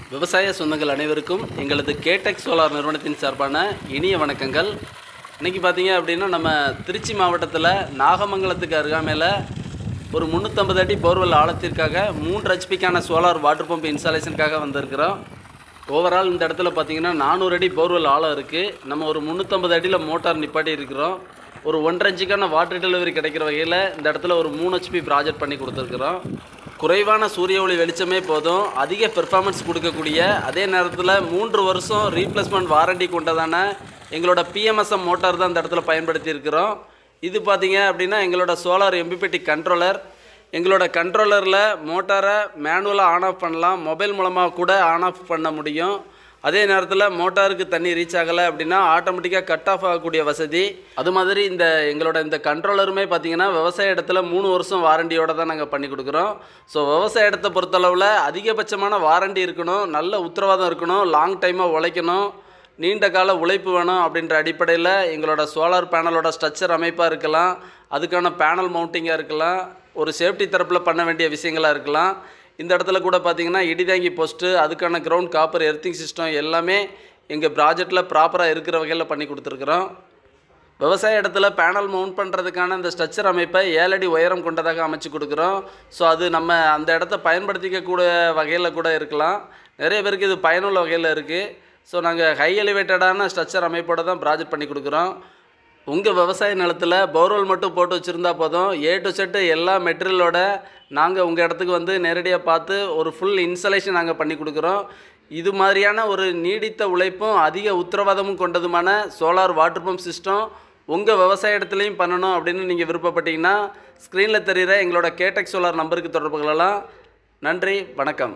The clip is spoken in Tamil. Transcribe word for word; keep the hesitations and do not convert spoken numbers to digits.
விவசாய சொந்தங்கள் அனைவருக்கும் எங்களது கேடெக் சோலார் நிறுவனத்தின் சார்பான இனிய வணக்கங்கள். இன்றைக்கி பார்த்தீங்க அப்படின்னா நம்ம திருச்சி மாவட்டத்தில் நாகமங்கலத்துக்கு அருகாமையில் ஒரு முந்நூற்றம்பது அடி போர்வெல் ஆழத்திற்காக மூன்று ஹெச்பிக்கான சோலார் வாட்டர் பம்ப் இன்ஸ்டாலேஷனுக்காக வந்திருக்கிறோம். ஓவரால் இந்த இடத்துல பார்த்தீங்கன்னா நானூறு அடி போர்வெல் ஆழம் இருக்குது. நம்ம ஒரு முந்நூற்றம்பது அடியில் மோட்டார் நிப்பாட்டி இருக்கிறோம். ஒரு ஒன்றரை இன்ச்சுக்கான வாட்டர் டெலிவரி கிடைக்கிற வகையில் இந்த இடத்துல ஒரு மூணு ஹெச்பி ப்ராஜெக்ட் பண்ணி கொடுத்துருக்குறோம். குறைவான சூரிய ஒளி வெளிச்சமே போதும், அதிக பெர்ஃபார்மன்ஸ் கொடுக்கக்கூடிய, அதே நேரத்தில் மூன்று வருஷம் ரீப்ளேஸ்மெண்ட் வாரண்டி கொண்டதான எங்களோட பிஎம்எஸ்எம் மோட்டார் தான் இந்த இடத்துல பயன்படுத்தி இருக்கிறோம். இது பார்த்தீங்க அப்படின்னா எங்களோட சோலார் எம்பிபிடி கண்ட்ரோலர். எங்களோட கண்ட்ரோலரில் மோட்டாரை மேனுவலாக ஆன் ஆஃப் பண்ணலாம், மொபைல் மூலமாக கூட ஆன் ஆஃப் பண்ண முடியும். அதே நேரத்தில் மோட்டாருக்கு தண்ணி ரீச் ஆகலை அப்படின்னா ஆட்டோமேட்டிக்காக கட் ஆஃப் ஆகக்கூடிய வசதி. அது மாதிரி இந்த எங்களோட இந்த கண்ட்ரோலருமே பார்த்திங்கன்னா விவசாய இடத்துல மூணு வருஷம் வாரண்டியோடு தான் நாங்கள் பண்ணி கொடுக்குறோம். ஸோ விவசாய இடத்தை பொறுத்தளவில் அதிகபட்சமான வாரண்டி இருக்கணும், நல்ல உத்தரவாதம் இருக்கணும், லாங் டைமாக உழைக்கணும், நீண்ட கால உழைப்பு வேணும் அப்படின்ற அடிப்படையில் எங்களோட சோலார் பேனலோட ஸ்ட்ரக்சர் அமைப்பாக இருக்கலாம், அதுக்கான பேனல் மவுண்டிங்காக இருக்கலாம், ஒரு சேஃப்டி தரப்பில் பண்ண வேண்டிய விஷயங்களாக இருக்கலாம். இந்த இடத்துல கூட பார்த்திங்கன்னா இடிதாங்கி போஸ்ட்டு, அதுக்கான கிரவுண்ட் காப்பர் எர்த்திங் சிஸ்டம் எல்லாமே எங்கள் ப்ராஜெக்டில் ப்ராப்பராக இருக்கிற வகையில் பண்ணி கொடுத்துருக்குறோம். விவசாய இடத்துல பேனல் மவுண்ட் பண்ணுறதுக்கான இந்த ஸ்ட்ரக்சர் அமைப்பை ஏழு அடி உயரம் கொண்டதாக அமைச்சு கொடுக்குறோம். ஸோ அது நம்ம அந்த இடத்த பயன்படுத்திக்கக்கூடிய வகையில் கூட இருக்கலாம். நிறைய பேருக்கு இது பயனுள்ள வகையில் இருக்குது. ஸோ நாங்கள் ஹை எலிவேட்டடான ஸ்ட்ரக்சர் அமைப்போடு தான் ப்ராஜெக்ட் பண்ணி கொடுக்குறோம். உங்கள் விவசாய நிலத்தில் போர்வெல் மட்டும் போட்டு வச்சுருந்தா போதும், ஏ டு செட்டு எல்லா மெட்டீரியலோட நாங்கள் உங்கள் இடத்துக்கு வந்து நேரடியாக பார்த்து ஒரு ஃபுல் இன்ஸ்டாலேஷன் நாங்கள் பண்ணி கொடுக்குறோம். இது மாதிரியான ஒரு நீடித்த உழைப்பும் அதிக உத்தரவாதமும் கொண்டதுமான சோலார் வாட்டர் பம்ப் சிஸ்டம் உங்கள் விவசாய இடத்துலையும் பண்ணணும் அப்படின்னு நீங்கள் விருப்பப்பட்டீங்கன்னா ஸ்க்ரீனில் தெரிகிற எங்களோட கேடெக் சோலார் நம்பருக்கு தொடர்பு கொள்ளலாம். நன்றி, வணக்கம்.